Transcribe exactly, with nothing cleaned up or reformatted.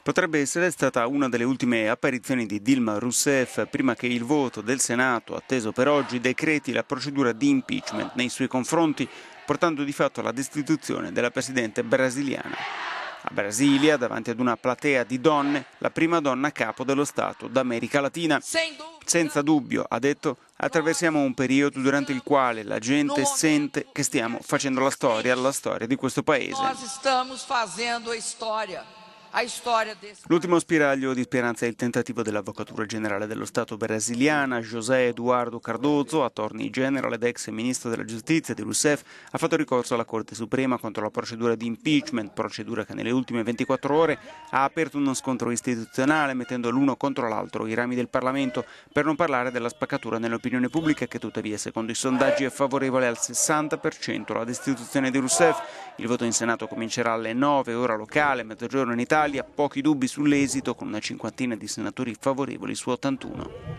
Potrebbe essere stata una delle ultime apparizioni di Dilma Rousseff prima che il voto del Senato, atteso per oggi, decreti la procedura di impeachment nei suoi confronti, portando di fatto alla destituzione della presidente brasiliana. A Brasilia, davanti ad una platea di donne, la prima donna capo dello Stato d'America Latina. Senza dubbio, ha detto, attraversiamo un periodo durante il quale la gente sente che stiamo facendo la storia, la storia di questo paese. L'ultimo spiraglio di speranza è il tentativo dell'Avvocatura Generale dello Stato brasiliana, José Eduardo Cardoso, attorney general ed ex ministro della giustizia di Rousseff, ha fatto ricorso alla Corte Suprema contro la procedura di impeachment, procedura che nelle ultime ventiquattro ore ha aperto uno scontro istituzionale mettendo l'uno contro l'altro i rami del Parlamento, per non parlare della spaccatura nell'opinione pubblica che tuttavia secondo i sondaggi è favorevole al sessanta per cento alla destituzione di Rousseff. Il voto in Senato comincerà alle nove ora locale, mezzogiorno in Italia, pochi dubbi sull'esito con una cinquantina di senatori favorevoli su ottantuno.